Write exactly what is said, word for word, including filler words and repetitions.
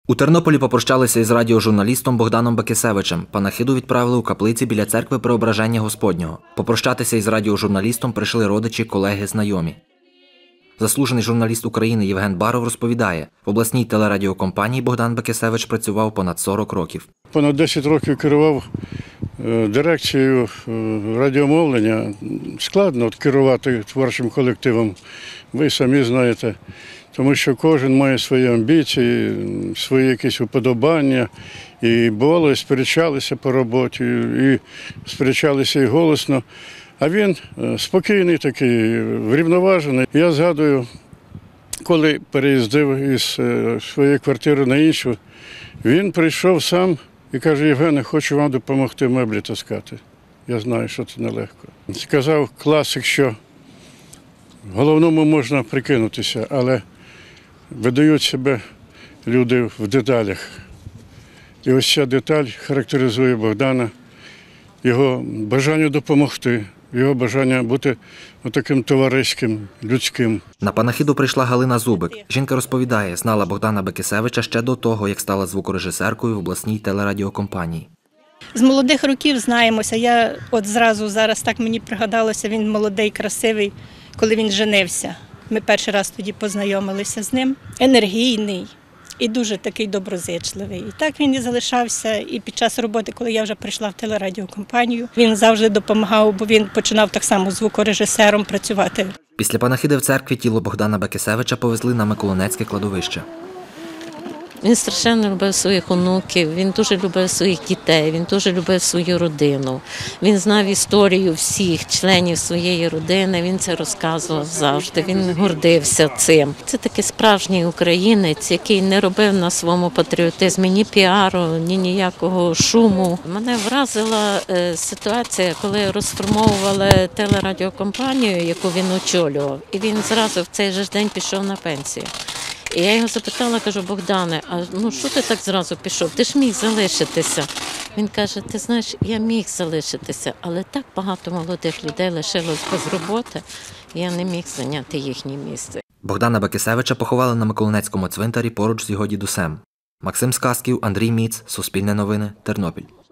У Тернополі попрощалися із радіожурналістом Богданом Бекісевичем. Панахиду відправили у каплиці біля церкви Преображення Господнього. Попрощатися із радіожурналістом прийшли родичі, колеги, знайомі. Заслужений журналіст України Євген Баров розповідає, в обласній телерадіокомпанії Богдан Бекісевич працював понад сорок років. Понад десять років керував дирекцією радіомовлення. Складно керувати творчим колективом, ви самі знаєте. Тому що кожен має свої амбіції, свої якісь уподобання. І бувало, і сперечалися по роботі, і сперечалися і голосно. А він спокійний такий, врівноважений. Я згадую, коли переїздив із своєї квартири на іншу, він прийшов сам і каже: «Євгене, хочу вам допомогти меблі таскати. Я знаю, що це нелегко». Сказав класик, що головному можна прикинутися, але видають себе люди в деталях. І ось ця деталь характеризує Богдана, його бажання допомогти, його бажання бути таким товариським, людським. На панахиду прийшла Галина Зубик. Жінка розповідає, знала Богдана Бекісевича ще до того, як стала звукорежисеркою в обласній телерадіокомпанії. З молодих років знаємося. Я от зразу зараз так мені пригадалося, він молодий, красивий, коли він женився. Ми перший раз тоді познайомилися з ним. Енергійний і дуже такий доброзичливий. І так він і залишався. І під час роботи, коли я вже прийшла в телерадіокомпанію, він завжди допомагав, бо він починав так само звукорежисером працювати. Після панахиди в церкві тіло Богдана Бекісевича повезли на Миколинецьке кладовище. Він страшенно любив своїх онуків, він дуже любив своїх дітей, він дуже любив свою родину. Він знав історію всіх членів своєї родини, він це розказував завжди, він гордився цим. Це такий справжній українець, який не робив на своєму патріотизмі ні піару, ні ніякого шуму. Мене вразила ситуація, коли розформовували телерадіокомпанію, яку він очолював, і він зразу в цей же день пішов на пенсію. І я його запитала, кажу: «Богдане, а ну що ти так зразу пішов? Ти ж міг залишитися». Він каже: «Ти знаєш, я міг залишитися, але так багато молодих людей лишилось без роботи, я не міг зайняти їхнє місце». Богдана Бекісевича поховали на Миколинецькому цвинтарі поруч з його дідусем. Максим Сказків, Андрій Міц, Суспільне новини, Тернопіль.